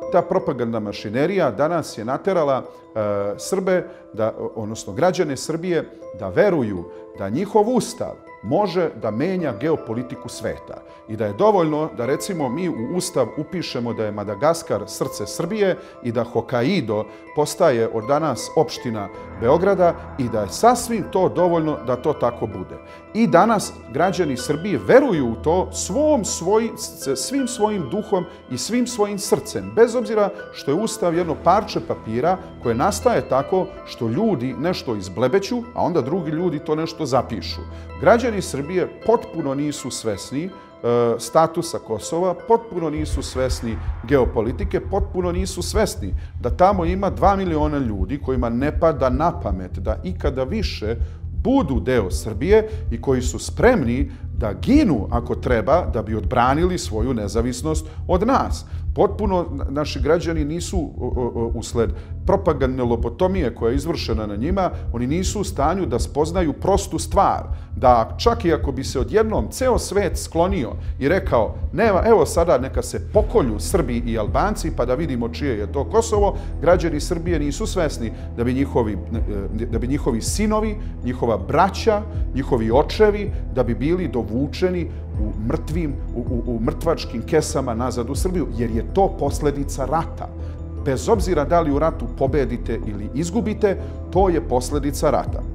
ta propagandna mašinerija danas je naterala Srbe, odnosno građane Srbije, da veruju da njihov ustav može da menja geopolitiku sveta i da je dovoljno da recimo mi u ustav upišemo da je Madagaskar srce Srbije i da Hokaido postaje od danas opština Beograda i da je sasvim to dovoljno da to tako bude. I danas građani Srbije veruju u to svim svojim duhom i svim svojim srcem, bez obzira što je ustav jedno parče papira koje nastaje tako što ljudi nešto izblebeću, a onda drugi ljudi to nešto zapišu. Građani Srbije potpuno nisu svesni statusa Kosova, potpuno nisu svesni geopolitike, potpuno nisu svesni da tamo ima 2 miliona ljudi kojima ne pada na pamet da ikada više budu deo Srbije i koji su spremni da ginu ako treba da bi odbranili svoju nezavisnost od nas. Potpuno naši građani nisu, usled propagandne lobotomije koja je izvršena na njima, oni nisu u stanju da spoznaju prostu stvar, da čak i ako bi se odjednom ceo svet sklonio i rekao, nema, evo sada neka se pokolju Srbi i Albanci pa da vidimo čije je to Kosovo, građani Srbije nisu svesni da bi njihovi sinovi, njihova braća, njihovi očevi, da bi bili dovučeni u mrtvačkim kesama nazad u Srbiju, jer je to posledica rata. Bez obzira da li u ratu pobedite ili izgubite, to je posledica rata.